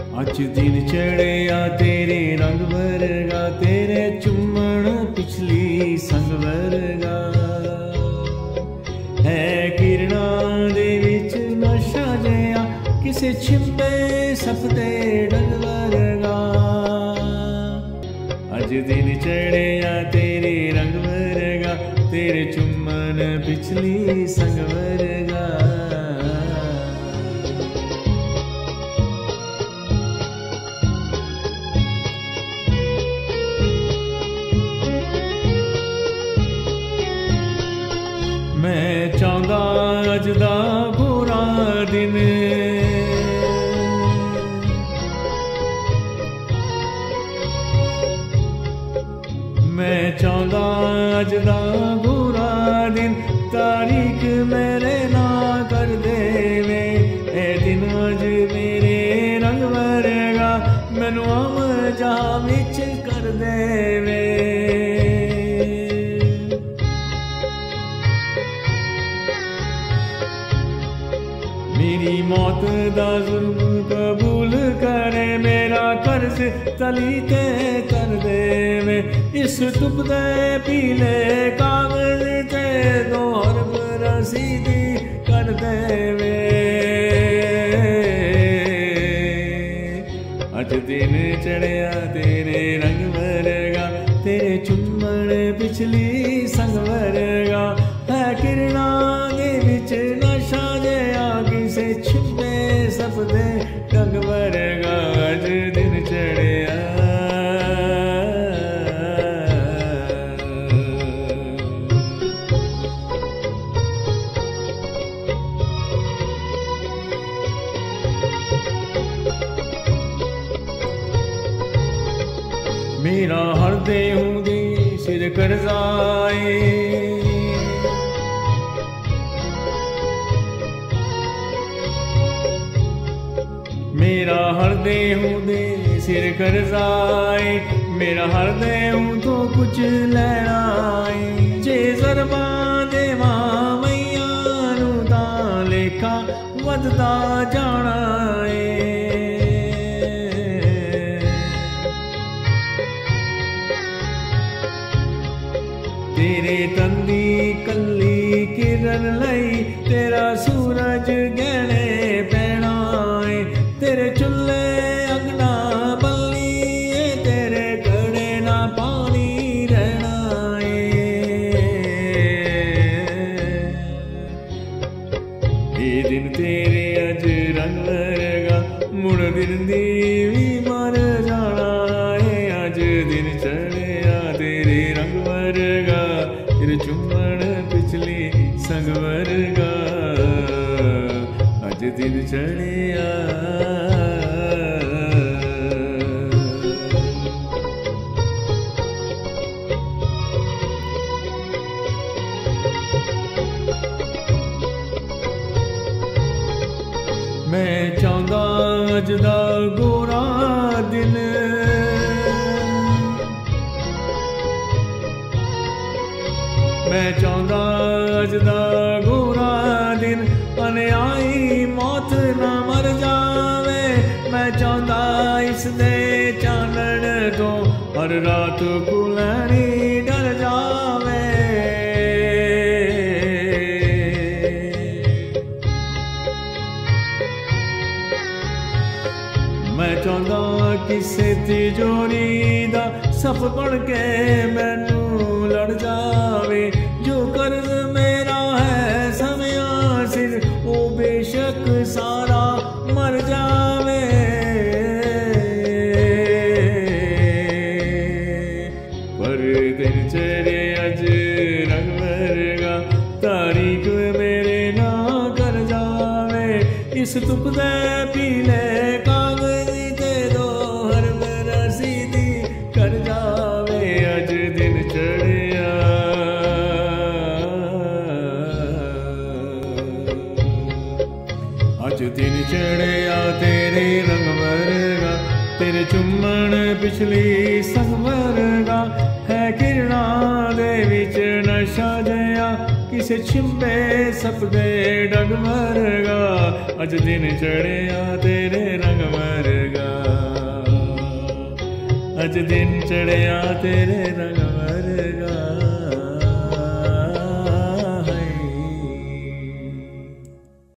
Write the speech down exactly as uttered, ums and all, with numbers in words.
अज दिन चढ़िया तेरे रंग वर्गा, तेरे चुम्मण पिछली संग वर्गा। है किरणा दे विच नशा जया, किसे छिपे सपदे डंग वर्गा। अज दिन चढ़िया तेरे रंग वर्गा, तेरे चुम्मण पिछली संग वर्गा। मैं चाहता अज दा पूरा दिन, मैं चाहता अज दा पूरा दिन, तारीख मेरे ना कर देवे। ए दिन अज मेरे रंग वर्गा, मैनू आम जा विच कर देवे। मेरी मौत दा जुल्म कबूल करे, मेरा कर्ज तली ते कर देवे। इस तुप दे पीले कागज ते दो हरफ रसीदी कर देवे। अज दिन चढ़िया तेरे रंग वर्गा, तेरे चुम्मण पिछली संग वर्गा। है किरणा दे विच नशा जया, किसे छिपे सपदे डंग वर्गा। अज दिन चढ़िया मेरा हरदे हुंदे सिर करजाए, मेरा हरदे हुंदे सिर करजाए। मेरा हरदे हूं तो कुछ लैना है, जे जरबा देवा मैया नू तां लेखा वधदा जाना है। तेरे तंदी कली किरण लई, तेरा सूरज गहने पैना है। तेरे चुल्ले अगना बल्ली, तेरे कड़े ना पानी रहना है। ये दिन तेरे अज रंग वर्गा, मुड़ दिन दी भी मर जाना है। अज दिन चढ़िया तेरे रंग वर्गा, तेरे चुम्मण पिछली संग वर्गा। अज दिन चढ़िया मैं चाहता अज दा गोरा दिन, मैं चाहता अज दा गोरा दिन। अन्यायी मौत ना मर जावे, मैं चाहता इस दे चानण तो हर रात कुलैनी डर जावे। मैं चाहता किसे तिजोरी दा सप बन के मैनू लड़ जावे। जो कर्ज मेरा है समया सिर, ओ बेशक सारा मर जावे। पर दिन चढ़े अज रंग वर्गा, तारीख मेरे ना कर जावे। इस तुप दे पीले कागज ते दो हरफ रसीदी कर जावे। अज दिन चढ़िया अज दिन चढ़िया तेरे रंग वर्गा, तेरे चुम्मण पिछली संग वर्गा। है किरणा दे विच नशा जया, किसे छिपे सपदे डग वर्गा। अज दिन चढ़िया तेरे रंग वर्गा। अज दिन चढ़िया तेरे रंग वरगा।